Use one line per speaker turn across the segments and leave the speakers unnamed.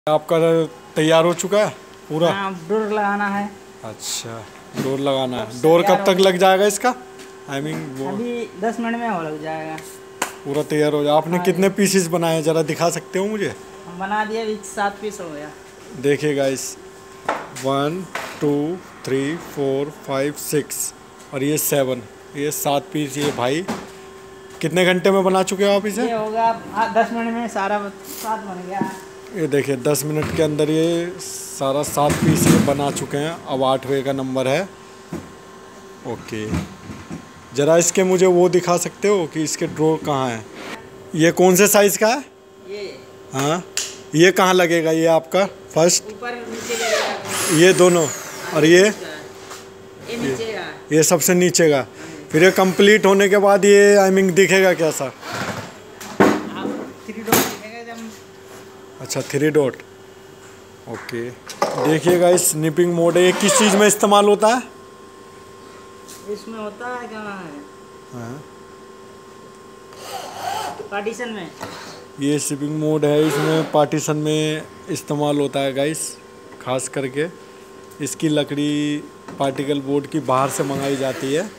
आपका तैयार हो चुका है पूरा?
हाँ, डोर लगाना है।
अच्छा, डोर लगाना है। डोर कब तक लग जाएगा इसका? वो
अभी 10 मिनट में हो लग जाएगा।
पूरा तैयार हो जाए। आपने कितने पीसेस बनाए हैं, जरा दिखा सकते हो मुझे?
हम बना दिए, 7 पीस हो गया।
देखिए गाइस, 1 2 3 4 5 6 और ये 7, ये 7 पीस। ये भाई कितने घंटे में बना चुके हो आप इसे?
ये होगा 10 मिनट में सारा 7 बन गया।
ये देखिए 10 मिनट के अंदर ये सारा 7 पीस ये बना चुके हैं। अब 8वें का नंबर है। ओके, ज़रा इसके मुझे वो दिखा सकते हो कि इसके ड्रॉर कहाँ है? ये कौन से साइज़ का है?
ये
हाँ, ये कहाँ लगेगा? ये आपका फर्स्ट,
ऊपर नीचे लगेगा।
ये दोनों, और ये
नीचे का,
ये सबसे नीचे का। फिर ये कंप्लीट होने के बाद ये दिखेगा कैसा?
3 डॉट दिखेगा जब।
अच्छा, 3 डॉट। ओके, देखिएगा इस स्निपिंग मोड है। ये किस चीज़ में इस्तेमाल होता है?
इसमें होता है क्या नाम है?
हाँ,
पार्टीशन में।
ये स्निपिंग मोड है, इसमें पार्टीशन में इस्तेमाल होता है गाइस। खास करके इसकी लकड़ी पार्टिकल बोर्ड की बाहर से मंगाई जाती है।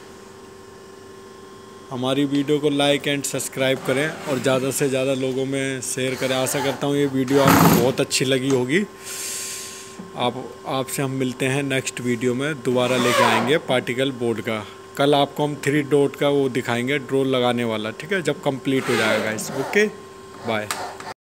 हमारी वीडियो को लाइक एंड सब्सक्राइब करें और ज़्यादा से ज़्यादा लोगों में शेयर करें। आशा करता हूँ ये वीडियो आपको बहुत अच्छी लगी होगी। आपसे हम मिलते हैं नेक्स्ट वीडियो में, दोबारा लेके आएंगे पार्टिकल बोर्ड का। कल आपको हम 3 डॉट का वो दिखाएंगे, ड्रोन लगाने वाला, ठीक है, जब कंप्लीट हो जाएगा इस। Okay, bye.